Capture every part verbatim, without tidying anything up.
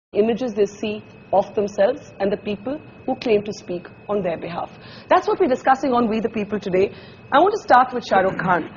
images they see of themselves and the people who claim to speak on their behalf. That's what we're discussing on We the People today. I want to start with Shah Rukh Khan.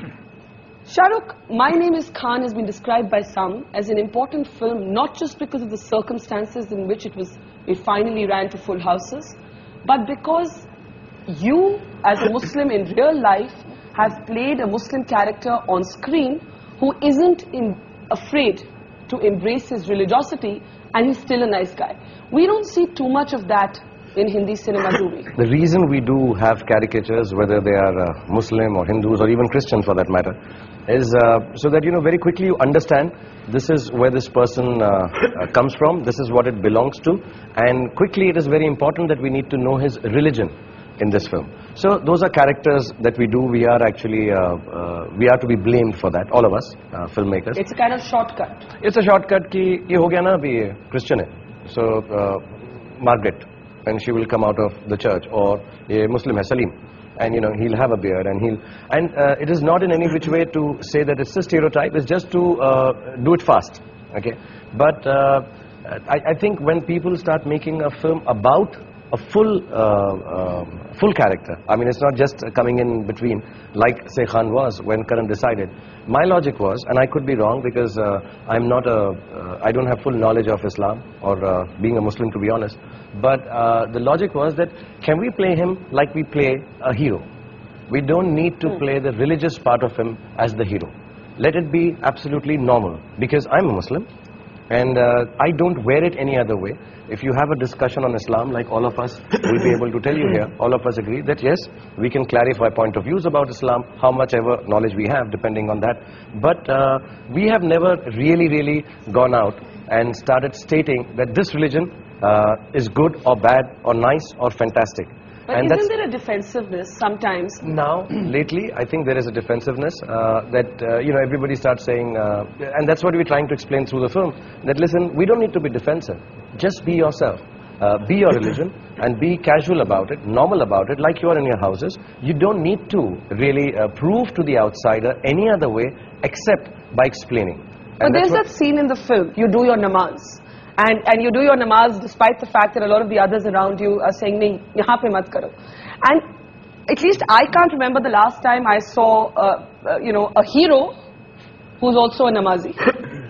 Shah Rukh, My Name is Khan has been described by some as an important film, not just because of the circumstances in which it was, it finally ran to full houses, but because you, as a Muslim in real life, have played a Muslim character on screen who isn't in, afraid to embrace his religiosity, and he's still a nice guy. We don't see too much of that in Hindi cinema, do we? The reason we do have caricatures, whether they are uh, Muslim or Hindus or even Christians for that matter, is uh, so that, you know, very quickly you understand this is where this person uh, uh, comes from, this is what it belongs to, and quickly it is very important that we need to know his religion in this film. So those are characters that we do. We are actually, uh, uh, we are to be blamed for that, all of us, uh, filmmakers. It's a kind of shortcut. It's a shortcut ki, ye ho gaya na, abhi Christian hai. So, uh, Margaret, and she will come out of the church, or a Muslim hai, Salim, and you know, he'll have a beard, and he'll, and uh, it is not in any which way to say that it's a stereotype, it's just to uh, do it fast, okay? But uh, I, I think when people start making a film about a full uh, uh, full character, I mean, it's not just coming in between like say Khan was when Karan decided. My logic was, and I could be wrong because uh, I'm not a uh, I don't have full knowledge of Islam or uh, being a Muslim, to be honest, but uh, the logic was that can we play him like we play a hero? We don't need to play the religious part of him as the hero. Let it be absolutely normal, because I'm a Muslim and uh, I don't wear it any other way. If you have a discussion on Islam, like all of us will be able to tell you here, all of us agree that yes, we can clarify point of views about Islam, how much ever knowledge we have, depending on that. But uh, we have never really, really gone out and started stating that this religion uh, is good or bad or nice or fantastic. But and isn't there a defensiveness sometimes? Now, lately, I think there is a defensiveness uh, that, uh, you know, everybody starts saying, uh, and that's what we're trying to explain through the film, that listen, we don't need to be defensive. Just be yourself. Uh, be your religion and be casual about it, normal about it, like you are in your houses. You don't need to really uh, prove to the outsider any other way except by explaining. But there's that scene in the film, you do your namaz. And, and you do your namaz despite the fact that a lot of the others around you are saying, nahi, yahan pe mat karo. And at least I can't remember the last time I saw, uh, uh, you know, a hero who's also a namazi.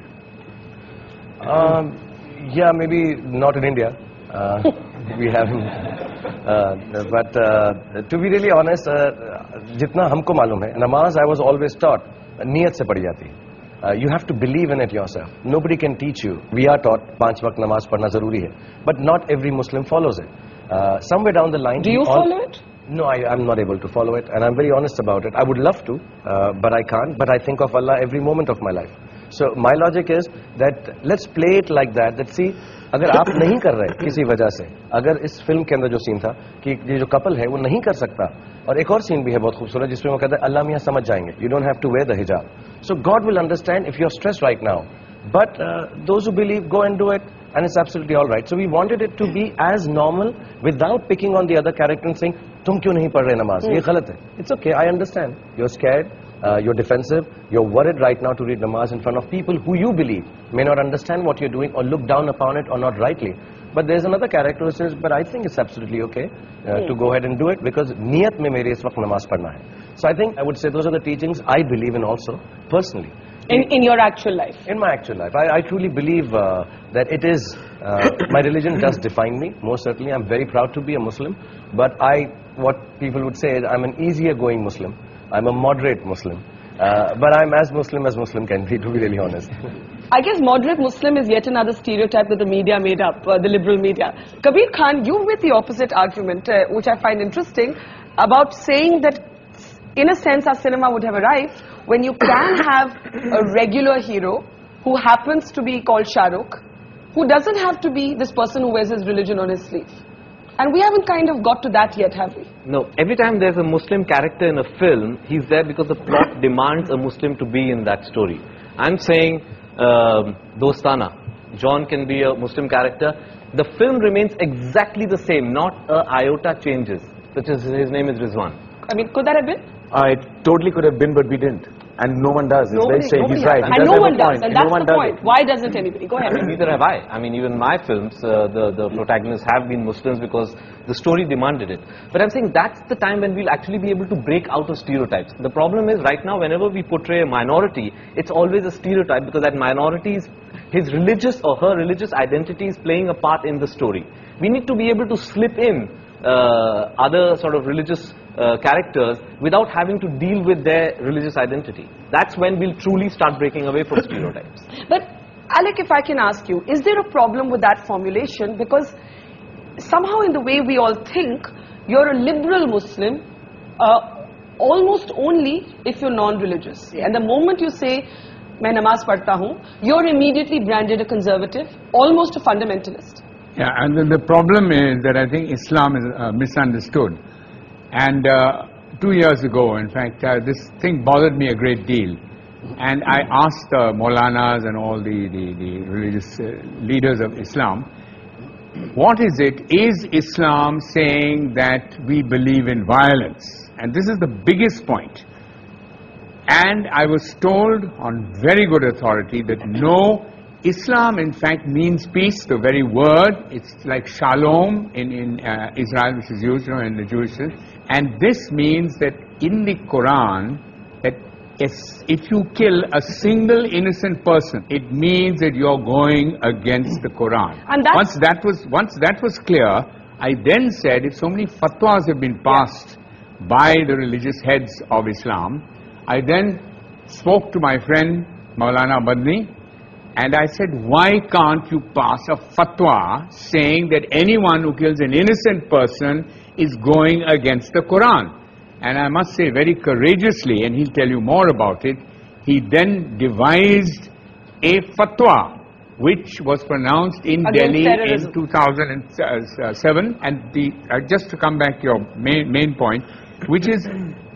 um, yeah, maybe not in India. Uh, we haven't. Uh, but uh, to be really honest, uh, jitna humko malum hai, namaz I was always taught, niyat se padi jati. Uh, you have to believe in it yourself. Nobody can teach you. We are taught panch waqt namaz padna zaruri hai, but not every Muslim follows it. Uh, somewhere down the line, do you follow it? No, I, I'm not able to follow it, and I'm very honest about it. I would love to, uh, but I can't. But I think of Allah every moment of my life. So my logic is that let's play it like that. That see, अगर आप नहीं कर रहे किसी वजह से, अगर इस फिल्म के अंदर जो सीन था कि ये जो कपल है वो नहीं कर सकता, और एक और सीन भी है बहुत खूबसूरत जिसमें वो कहता है अल्लाह मियां समझ जाएंगे, you don't have to wear the hijab. So God will understand if you're stressed right now. But uh, those who believe, go and do it, and it's absolutely all right. So we wanted it to be as normal without picking on the other character and saying, तुम क्यों नहीं पढ़ रहे नमाज? ये गलत है. It's okay, I understand. You're scared. Uh, you're defensive, you're worried right now to read namaz in front of people who you believe may not understand what you're doing or look down upon it or not rightly. But there's another character who says, but I think it's absolutely okay uh, mm. to go ahead and do it because niyat mein mere is waqt namaz padna hai. So I think I would say those are the teachings I believe in also, personally. In, in your actual life? In my actual life. I, I truly believe uh, that it is, uh, my religion does define me, most certainly. I'm very proud to be a Muslim. But I, what people would say is I'm an easier going Muslim. I'm a moderate Muslim, uh, but I'm as Muslim as Muslim can be, to be really honest. I guess moderate Muslim is yet another stereotype that the media made up, uh, the liberal media. Kabir Khan, you with the opposite argument, uh, which I find interesting, about saying that in a sense our cinema would have arrived when you can have a regular hero who happens to be called Shah Rukh, who doesn't have to be this person who wears his religion on his sleeve. And we haven't kind of got to that yet, have we? No. Every time there's a Muslim character in a film, he's there because the plot demands a Muslim to be in that story. I'm saying uh, Dostana. John can be a Muslim character. The film remains exactly the same, not a iota changes. Such as his name is Rizwan. I mean, could that have been? Uh, it totally could have been, but we didn't. And no one does. It's Nobody, very strange. nobody He's right. has He that. And does no have one a does, point. and no that's one the does point. it. Why doesn't anybody? Go ahead. Neither have I. I mean, even my films, uh, the, the protagonists have been Muslims because the story demanded it. But I'm saying that's the time when we'll actually be able to break out of stereotypes. The problem is right now, whenever we portray a minority, it's always a stereotype because that minority is, his religious or her religious identity is playing a part in the story. We need to be able to slip in uh, other sort of religious uh, characters without having to deal with their religious identity. That's when we'll truly start breaking away from stereotypes. But Alec, if I can ask you, is there a problem with that formulation? Because somehow in the way we all think, you're a liberal Muslim uh, almost only if you're non-religious. And the moment you say, "Main namaz padhta hoon," you're immediately branded a conservative, almost a fundamentalist. Yeah, and then the problem is that I think Islam is uh, misunderstood. And uh, two years ago, in fact, uh, this thing bothered me a great deal. And I asked uh, Maulanas and all the, the, the religious uh, leaders of Islam, what is it? Is Islam saying that we believe in violence? And this is the biggest point. And I was told on very good authority that no, Islam in fact means peace, the very word. It's like shalom in, in uh, Israel, which is used, you know, in the Jewish faith. And this means that in the Quran, that if you kill a single innocent person, it means that you're going against the Quran. And that's once that was once that was clear, I then said, if so many fatwas have been passed by the religious heads of Islam, I then spoke to my friend Maulana Badni, and I said, why can't you pass a fatwa saying that anyone who kills an innocent person is going against the Quran? And I must say very courageously, and he'll tell you more about it, he then devised a fatwa which was pronounced in Against Delhi terrorism. in two thousand seven. And the, uh, just to come back to your main, main point, which is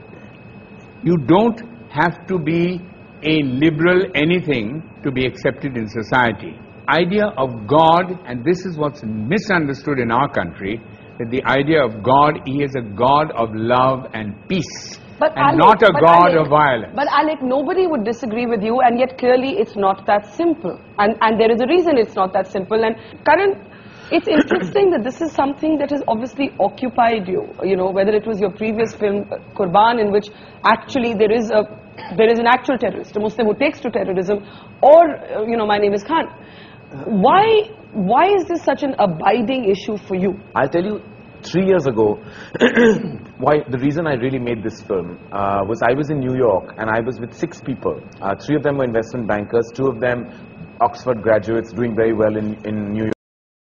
you don't have to be a liberal anything to be accepted in society. Idea of God, and this is what's misunderstood in our country, that the idea of God, he is a God of love and peace, But and Alec, not a but God Alec, of violence. But Alec, nobody would disagree with you, and yet clearly it's not that simple. And, and there is a reason it's not that simple. And Karan, it's interesting that this is something that has obviously occupied you, you know, whether it was your previous film, uh, Qurban, in which actually there is a there is an actual terrorist, a Muslim who takes to terrorism, or, uh, you know, My Name is Khan. Why, why is this such an abiding issue for you? I'll tell you, three years ago, why the reason I really made this film uh, was I was in New York and I was with six people. Uh, three of them were investment bankers, two of them Oxford graduates doing very well in, in New York.